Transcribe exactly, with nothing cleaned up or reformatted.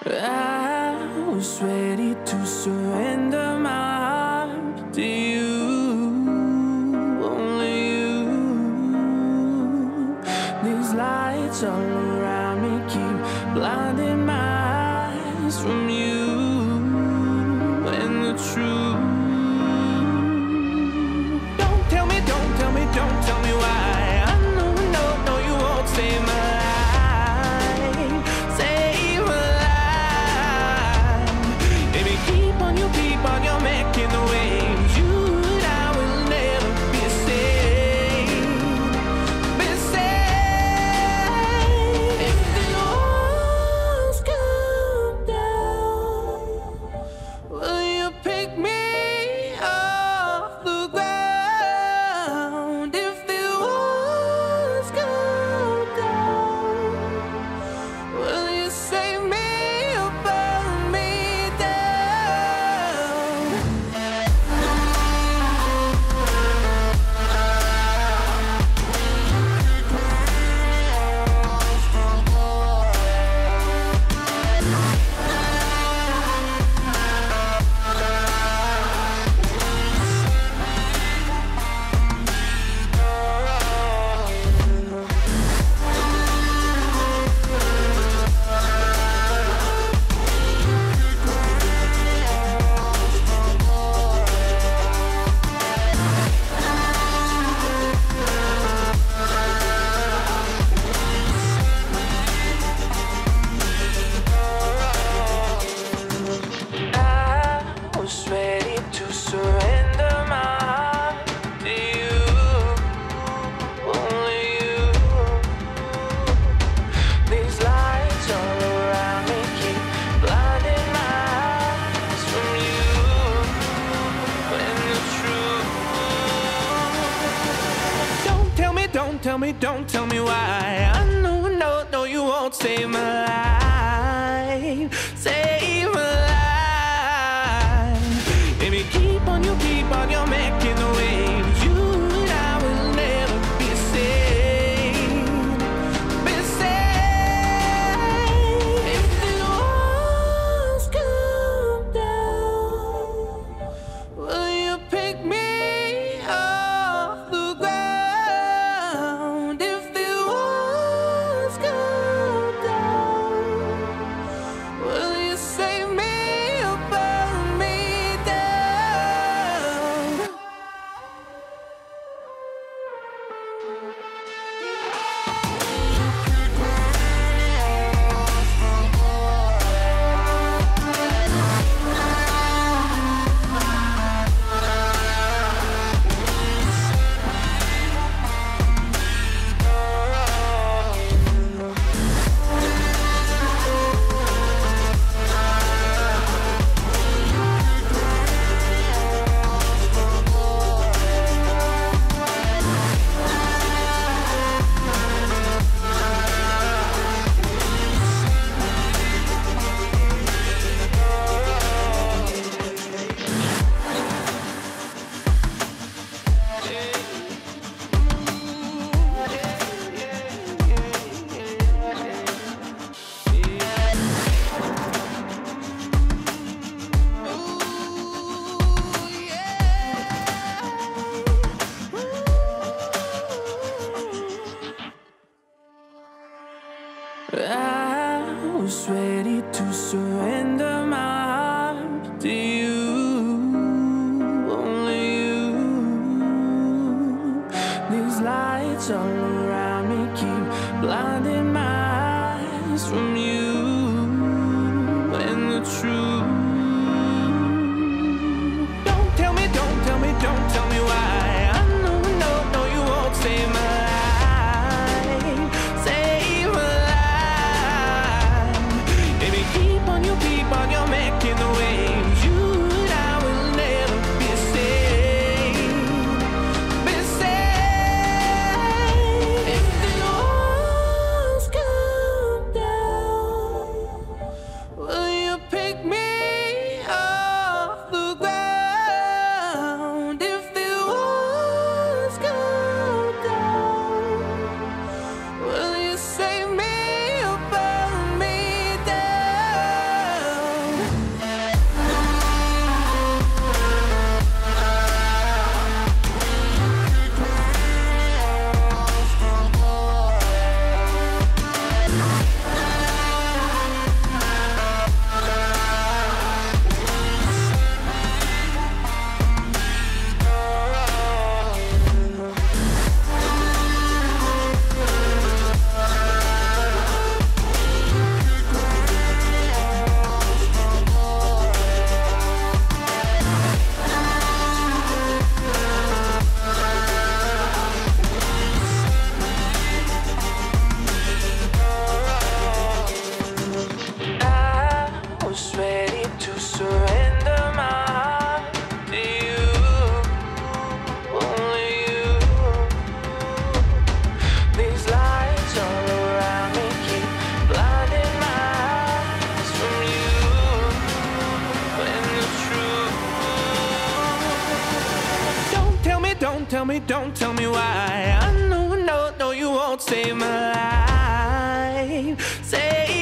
I was ready to surrender my heart to you, only you. These lights all around me keep blinding my eyes from you and the truth. Don't tell me, don't tell me, don't tell me why. I know, no, no, you won't save my life. Save my life. Baby, keep on, you keep on, you're making the waves. You and I will never be safe, be safe. If the walls come down, will you pick me off the ground? If the walls come down, will you save me or burn me down? I was ready to surrender my heart to you, only you. These lights all around me keep blinding my eyes from you and the truth. Don't tell me, don't tell me, don't tell me why. I know, no, no, you won't save my life, save my life. Baby, keep on, you keep on, you're making the waves. You and I will never be safe, be safe. If the walls come down, will you pick me off the ground? If the walls come down, will you save me or burn me down? I was ready to surrender my heart to you, only you. These lights all around me keep blinding my eyes from you and the truth. Don't tell me, don't tell me, don't tell me why. I know, no, no, you won't save my life, save my life. Baby, keep on, you keep on, you're making the waves. You and I will never be safe, be safe. If the walls me, don't tell me why. I know, no, no, you won't save my life. Save